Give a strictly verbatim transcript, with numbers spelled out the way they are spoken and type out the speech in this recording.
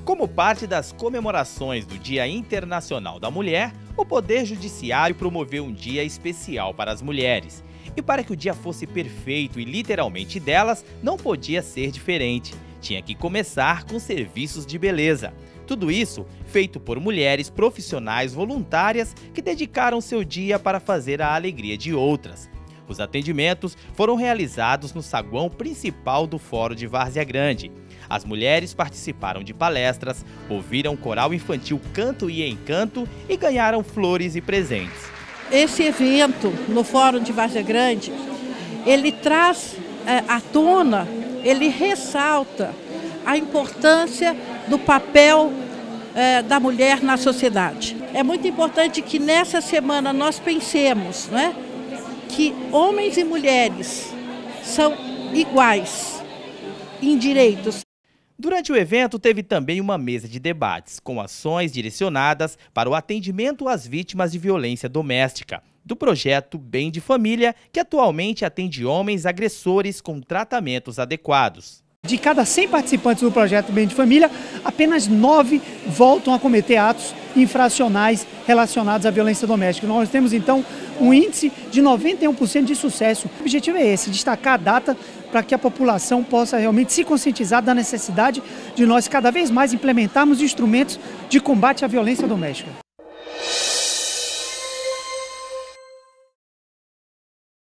Como parte das comemorações do Dia Internacional da Mulher, o Poder Judiciário promoveu um dia especial para as mulheres. E para que o dia fosse perfeito e literalmente delas, não podia ser diferente. Tinha que começar com serviços de beleza. Tudo isso feito por mulheres profissionais voluntárias que dedicaram seu dia para fazer a alegria de outras. Os atendimentos foram realizados no saguão principal do Fórum de Várzea Grande. As mulheres participaram de palestras, ouviram coral infantil Canto e Encanto e ganharam flores e presentes. Esse evento no Fórum de Várzea Grande, ele traz é, à tona, ele ressalta a importância do papel é, da mulher na sociedade. É muito importante que nessa semana nós pensemos, né, que homens e mulheres são iguais em direitos. Durante o evento, teve também uma mesa de debates, com ações direcionadas para o atendimento às vítimas de violência doméstica, do projeto Bem de Família, que atualmente atende homens agressores com tratamentos adequados. De cada cem participantes do projeto Bem de Família, apenas nove voltam a cometer atos infracionais relacionados à violência doméstica. Nós temos, então, um índice de noventa e um por cento de sucesso. O objetivo é esse, destacar a data para que a população possa realmente se conscientizar da necessidade de nós cada vez mais implementarmos instrumentos de combate à violência doméstica.